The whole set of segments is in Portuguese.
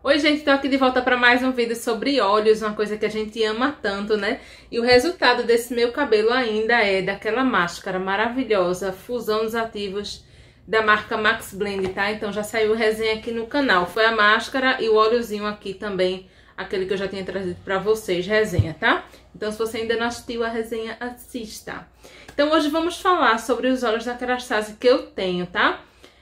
Oi gente, tô aqui de volta para mais um vídeo sobre óleos, uma coisa que a gente ama tanto, né? E o resultado desse meu cabelo ainda é daquela máscara maravilhosa, Fusão dos Ativos da marca Max Blend, tá? Então já saiu resenha aqui no canal, foi a máscara e o óleozinho aqui também, aquele que eu já tinha trazido para vocês, resenha, tá? Então se você ainda não assistiu a resenha, assista. Então hoje vamos falar sobre os óleos da Kerastase que eu tenho, tá?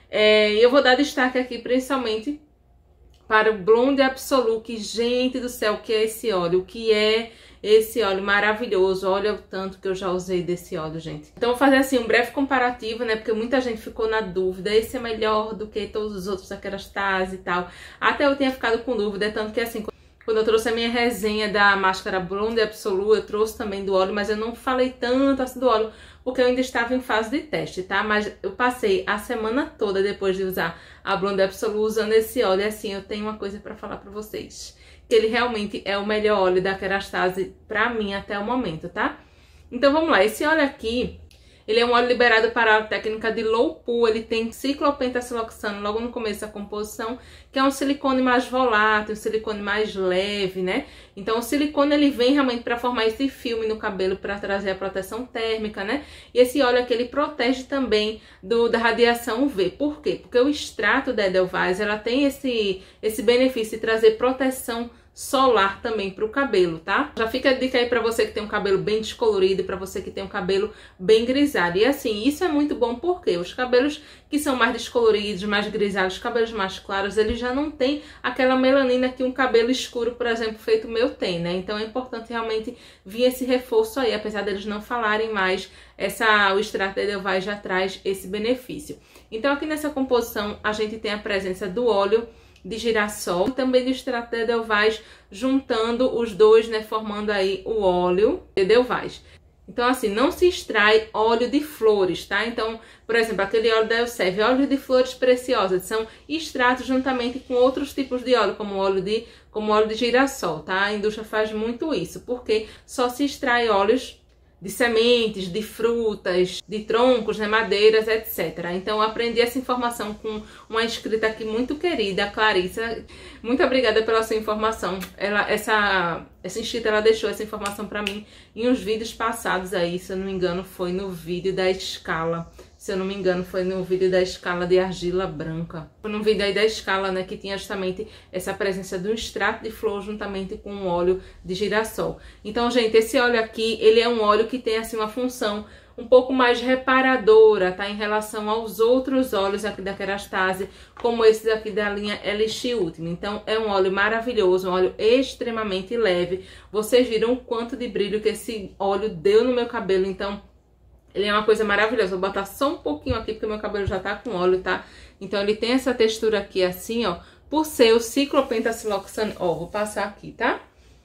Eu vou dar destaque aqui principalmente para o Blonde Absolute. Gente do céu, o que é esse óleo? O que é esse óleo maravilhoso? Olha o tanto que eu já usei desse óleo, gente. Então vou fazer assim um breve comparativo, né? Porque muita gente ficou na dúvida, esse é melhor do que todos os outros da Kerastase e tal. Até eu tinha ficado com dúvida, tanto que assim, quando eu trouxe a minha resenha da máscara Blonde Absolute, eu trouxe também do óleo, mas eu não falei tanto assim do óleo, porque eu ainda estava em fase de teste, tá? Mas eu passei a semana toda depois de usar a Blonde Absolute usando esse óleo, e assim, eu tenho uma coisa pra falar pra vocês. Que ele realmente é o melhor óleo da Kerastase pra mim até o momento, tá? Então vamos lá, esse óleo aqui, ele é um óleo liberado para a técnica de low pool, ele tem ciclopentasiloxano logo no começo da composição, que é um silicone mais volátil, um silicone mais leve, né? Então o silicone ele vem realmente para formar esse filme no cabelo, para trazer a proteção térmica, né? E esse óleo aqui ele protege também da radiação UV. Por quê? Porque o extrato da Edelweiss, ela tem esse benefício de trazer proteção solar também para o cabelo, tá? Já fica a dica aí para você que tem um cabelo bem descolorido, para você que tem um cabelo bem grisalho. E assim, isso é muito bom porque os cabelos que são mais descoloridos, mais grisalhos, cabelos mais claros, eles já não tem aquela melanina que um cabelo escuro, por exemplo, feito o meu tem, né? Então é importante realmente vir esse reforço aí, apesar deles não falarem mais, o extrato da Edelweiss já traz esse benefício. Então aqui nessa composição a gente tem a presença do óleo de girassol e também do extrato de Edelweiss, juntando os dois, né, formando aí o óleo de Edelweiss. Então assim, não se extrai óleo de flores, tá? Então, por exemplo, aquele óleo da Elseve, óleo de flores preciosas, são extratos juntamente com outros tipos de óleo, como óleo de girassol, tá? A indústria faz muito isso, porque só se extrai óleos de sementes, de frutas, de troncos, né, madeiras, etc. Então eu aprendi essa informação com uma inscrita aqui muito querida, a Clarissa. Muito obrigada pela sua informação. Essa inscrita, ela deixou essa informação para mim em uns vídeos passados aí, se eu não me engano foi no vídeo da escala. Se eu não me engano, foi no vídeo da escala de argila branca. Foi no vídeo aí da escala, né, que tinha justamente essa presença do extrato de flor juntamente com o óleo de girassol. Então, gente, esse óleo aqui, ele é um óleo que tem, assim, uma função um pouco mais reparadora, tá? Em relação aos outros óleos aqui da Kerastase, como esses aqui da linha Elixir Ultimate. Então, é um óleo maravilhoso, um óleo extremamente leve. Vocês viram o quanto de brilho que esse óleo deu no meu cabelo, então ele é uma coisa maravilhosa. Vou botar só um pouquinho aqui, porque meu cabelo já tá com óleo, tá? Então, ele tem essa textura aqui assim, ó, por ser o ciclopentasiloxano. Ó, vou passar aqui, tá?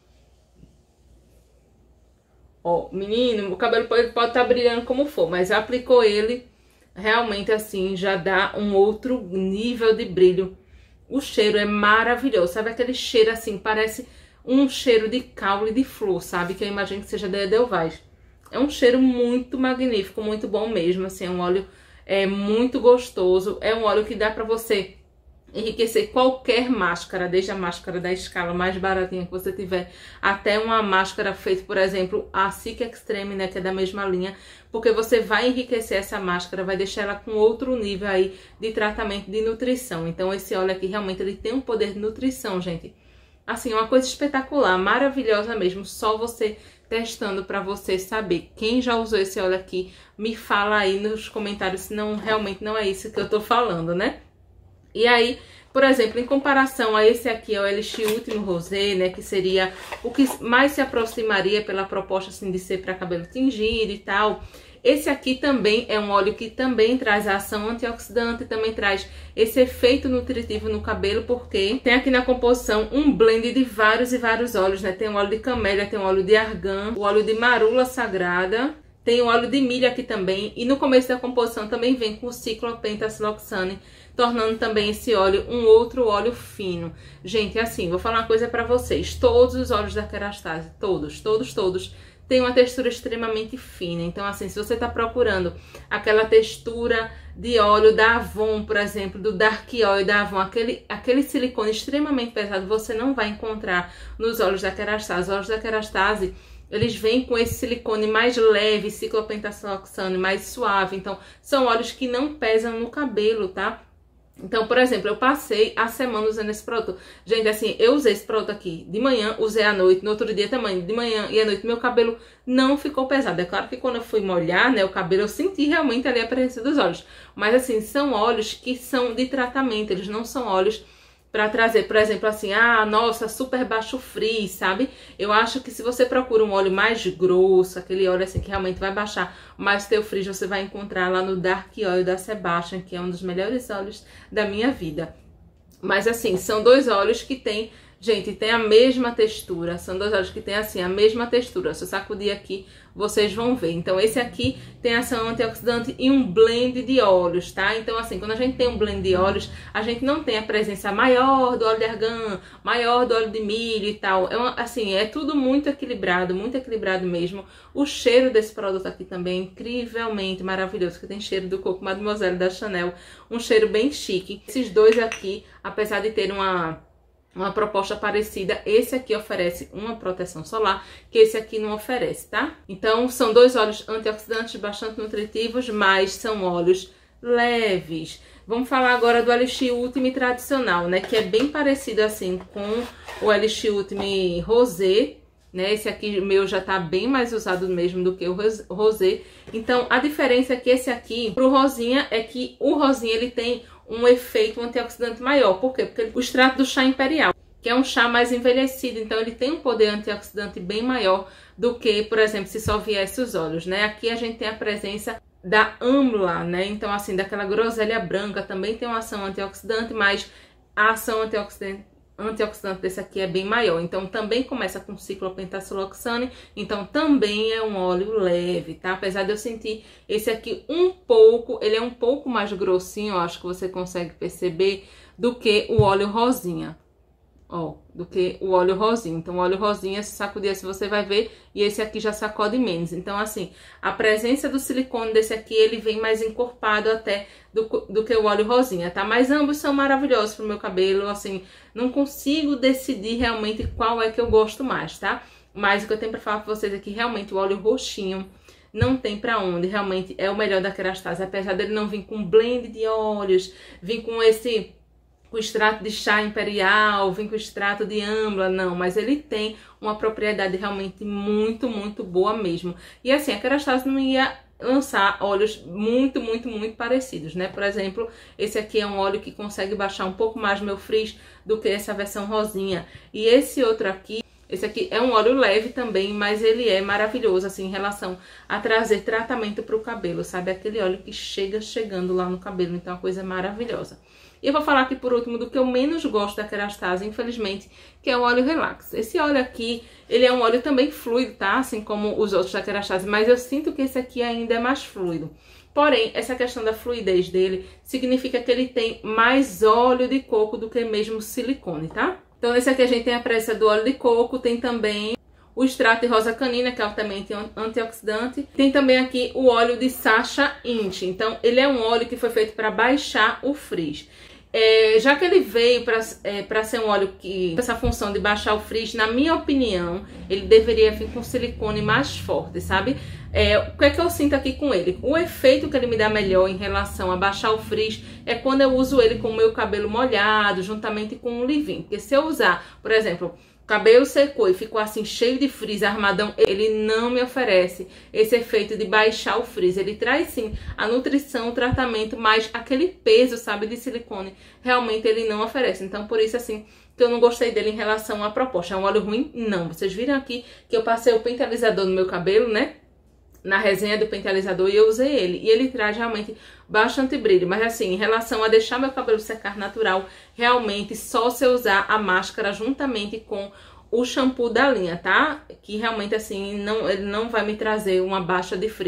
Ó, menino, o cabelo pode estar brilhando como for, mas aplicou ele, realmente assim, já dá um outro nível de brilho. O cheiro é maravilhoso, sabe aquele cheiro assim, parece um cheiro de caule de flor, sabe? Que eu imagino que seja da Edelweiss. É um cheiro muito magnífico, muito bom mesmo, assim, é um óleo muito gostoso, é um óleo que dá pra você enriquecer qualquer máscara, desde a máscara da escala mais baratinha que você tiver, até uma máscara feita, por exemplo, a Cic Extreme, né, que é da mesma linha, porque você vai enriquecer essa máscara, vai deixar ela com outro nível aí de tratamento de nutrição. Então esse óleo aqui realmente ele tem um poder de nutrição, gente. Assim, uma coisa espetacular, maravilhosa mesmo, só você testando para você saber. Quem já usou esse óleo aqui, me fala aí nos comentários se não, realmente não é isso que eu tô falando, né? E aí, por exemplo, em comparação a esse aqui, o Elixir Ultimate Rosé, né, que seria o que mais se aproximaria pela proposta assim de ser para cabelo tingido e tal. Esse aqui também é um óleo que também traz a ação antioxidante, também traz esse efeito nutritivo no cabelo, porque tem aqui na composição um blend de vários e vários óleos, né? Tem o óleo de camélia, tem o óleo de argan, o óleo de marula sagrada, tem o óleo de milho aqui também, e no começo da composição também vem com o ciclopentasiloxane. tornando também esse óleo um outro óleo fino. Gente, assim, vou falar uma coisa pra vocês. Todos os óleos da Kerastase, todos, tem uma textura extremamente fina. Então, assim, se você tá procurando aquela textura de óleo da Avon, por exemplo, do Dark Oil da Avon, aquele silicone extremamente pesado, você não vai encontrar nos óleos da Kerastase. Os óleos da Kerastase, eles vêm com esse silicone mais leve, ciclopentasiloxane, mais suave. Então, são óleos que não pesam no cabelo, tá? Então, por exemplo, eu passei a semana usando esse produto. Gente, assim, eu usei esse produto aqui de manhã, usei à noite, no outro dia também, de manhã e à noite, meu cabelo não ficou pesado. É claro que quando eu fui molhar, né, o cabelo, eu senti realmente ali a presença dos óleos. Mas, assim, são óleos que são de tratamento, eles não são óleos para trazer, por exemplo, assim, ah, nossa, super baixo frizz, sabe? Eu acho que se você procura um óleo mais grosso, aquele óleo assim que realmente vai baixar mais teu frizz, você vai encontrar lá no Dark Oil da Sebastian, que é um dos melhores óleos da minha vida. Mas assim, são dois óleos que tem, gente, tem a mesma textura. São dois óleos que tem assim, a mesma textura. Se eu sacudir aqui, vocês vão ver. Então, esse aqui tem ação antioxidante e um blend de óleos, tá? Então, assim, quando a gente tem um blend de óleos, a gente não tem a presença maior do óleo de argan, maior do óleo de milho e tal. Assim, é tudo muito equilibrado mesmo. O cheiro desse produto aqui também é incrivelmente maravilhoso, que tem cheiro do Coco Mademoiselle da Chanel. Um cheiro bem chique. Esses dois aqui, apesar de ter uma proposta parecida, esse aqui oferece uma proteção solar que esse aqui não oferece, tá? Então, são dois óleos antioxidantes bastante nutritivos, mas são óleos leves. Vamos falar agora do Elixir Ultime tradicional, né? Que é bem parecido assim com o Elixir Ultime Rosé, né? Esse aqui meu já tá bem mais usado mesmo do que o Rosé. Então, a diferença é que esse aqui, pro Rosinha, é que o Rosinha, ele tem um efeito antioxidante maior. Por quê? Porque o extrato do chá imperial, que é um chá mais envelhecido, então ele tem um poder antioxidante bem maior do que, por exemplo, se só viesse os óleos, né? Aqui a gente tem a presença da Amla, né? Então, assim, daquela groselha branca também tem uma ação antioxidante, mas a ação antioxidante desse aqui é bem maior. Então, também começa com ciclopentasiloxane, então também é um óleo leve, tá? Apesar de eu sentir esse aqui ele é um pouco mais grossinho, eu acho que você consegue perceber, do que o óleo rosinha. Ó, do que o óleo rosinha. Então, o óleo rosinha, se sacudir assim, você vai ver, e esse aqui já sacode menos. Então, assim, a presença do silicone desse aqui, ele vem mais encorpado até do que o óleo rosinha, tá? Mas ambos são maravilhosos pro meu cabelo, assim, não consigo decidir realmente qual é que eu gosto mais, tá? Mas o que eu tenho pra falar pra vocês é que realmente o óleo roxinho não tem pra onde, realmente é o melhor da Kerastase, apesar dele não vir com blend de óleos, vir com com extrato de chá imperial, vem com extrato de âmbar, não, mas ele tem uma propriedade realmente muito, muito boa mesmo. E assim, a Kerastase não ia lançar óleos muito parecidos, né? Por exemplo, esse aqui é um óleo que consegue baixar um pouco mais meu frizz do que essa versão rosinha. E esse outro aqui, esse aqui é um óleo leve também, mas ele é maravilhoso, assim, em relação a trazer tratamento para o cabelo, sabe? Aquele óleo que chegando lá no cabelo, então é uma coisa maravilhosa. E eu vou falar aqui por último do que eu menos gosto da Kerastase, infelizmente, que é o óleo Relax. Esse óleo aqui, ele é um óleo também fluido, tá? Assim como os outros da Kerastase, mas eu sinto que esse aqui ainda é mais fluido. Porém, essa questão da fluidez dele significa que ele tem mais óleo de coco do que mesmo silicone, tá? Então, nesse aqui a gente tem a presença do óleo de coco, tem também o extrato de rosa canina, que é altamente antioxidante. Tem também aqui o óleo de Sacha Inch. Então, ele é um óleo que foi feito para baixar o frizz. Já que ele veio para ser um óleo que tem essa função de baixar o frizz, na minha opinião, ele deveria vir com silicone mais forte, sabe? O que é que eu sinto aqui com ele? O efeito que ele me dá melhor em relação a baixar o frizz é quando eu uso ele com o meu cabelo molhado, juntamente com um leave-in. Porque se eu usar, por exemplo, cabelo secou e ficou assim cheio de frizz, armadão, ele não me oferece esse efeito de baixar o frizz. Ele traz sim a nutrição, o tratamento, mas aquele peso, sabe, de silicone, realmente ele não oferece. Então, por isso assim, que eu não gostei dele em relação à proposta. É um óleo ruim? Não. Vocês viram aqui que eu passei o pentealizador no meu cabelo, né? Na resenha do pentealizador, e eu usei ele. E ele traz realmente bastante brilho. Mas assim, em relação a deixar meu cabelo secar natural, realmente só se eu usar a máscara juntamente com o shampoo da linha, tá? Que realmente assim, ele não vai me trazer uma baixa de frizz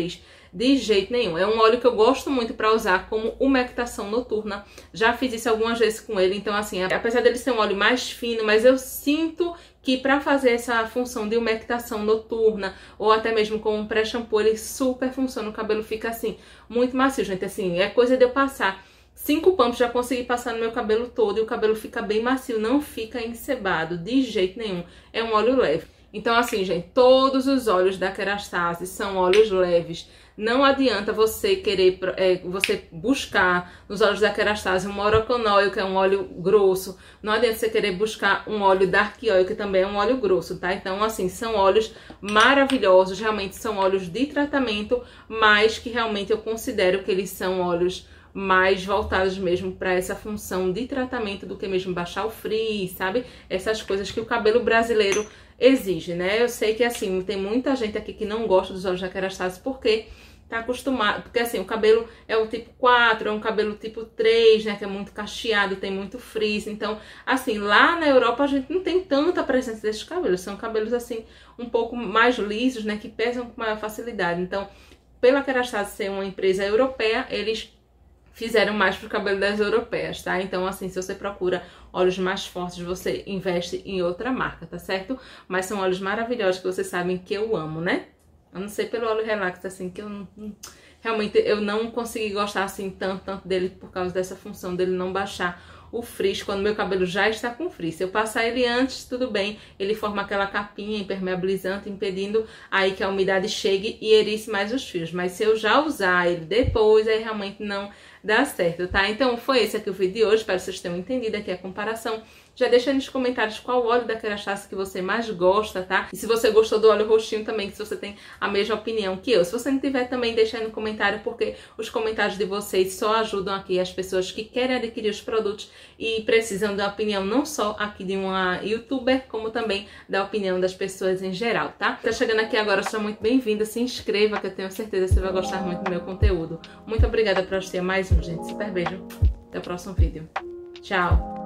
de jeito nenhum. É um óleo que eu gosto muito para usar como umectação noturna. Já fiz isso algumas vezes com ele, então assim, apesar dele ser um óleo mais fino, mas eu sinto que para fazer essa função de umectação noturna ou até mesmo com um pré-shampoo, ele super funciona, o cabelo fica assim, muito macio, gente, assim, é coisa de eu passar 5 pumps, já consegui passar no meu cabelo todo e o cabelo fica bem macio, não fica encebado de jeito nenhum, é um óleo leve. Então assim, gente, todos os óleos da Kerastase são óleos leves. Não adianta você querer, você buscar nos óleos da Kerastase um Moroccan Oil, que é um óleo grosso. Não adianta você querer buscar um óleo Dark Oil, que também é um óleo grosso, tá? Então, assim, são óleos maravilhosos, realmente são óleos de tratamento, mas que realmente eu considero que eles são óleos mais voltados mesmo para essa função de tratamento do que mesmo baixar o frizz, sabe? Essas coisas que o cabelo brasileiro exige, né? Eu sei que, assim, tem muita gente aqui que não gosta dos óleos da Kerastase porque tá acostumado, porque assim, o cabelo é o tipo 4, é um cabelo tipo 3, né, que é muito cacheado, tem muito frizz. Então, assim, lá na Europa a gente não tem tanta presença desses cabelos, são cabelos assim, um pouco mais lisos, né, que pesam com maior facilidade. Então, pela Kerastase ser uma empresa europeia, eles fizeram mais pro cabelo das europeias, tá? Então, assim, se você procura óleos mais fortes, você investe em outra marca, tá certo? Mas são óleos maravilhosos que vocês sabem que eu amo, né? A não ser pelo óleo relax, assim, que eu realmente eu não consegui gostar, assim, tanto dele por causa dessa função dele não baixar o frizz quando meu cabelo já está com frizz. Se eu passar ele antes, tudo bem, ele forma aquela capinha impermeabilizante, impedindo aí que a umidade chegue e erice mais os fios. Mas se eu já usar ele depois, aí realmente não dá certo, tá? Então foi esse aqui o vídeo de hoje, espero que vocês tenham entendido aqui a comparação. Já deixa aí nos comentários qual óleo da Kerastase que você mais gosta, tá? E se você gostou do óleo roxinho também, se você tem a mesma opinião que eu. Se você não tiver, também deixa aí no comentário, porque os comentários de vocês só ajudam aqui as pessoas que querem adquirir os produtos e precisam da opinião não só aqui de uma youtuber, como também da opinião das pessoas em geral, tá? Tá chegando aqui agora, seja muito bem-vinda, se inscreva que eu tenho certeza que você vai gostar muito do meu conteúdo. Muito obrigada por assistir a mais um, gente. Super beijo. Até o próximo vídeo. Tchau!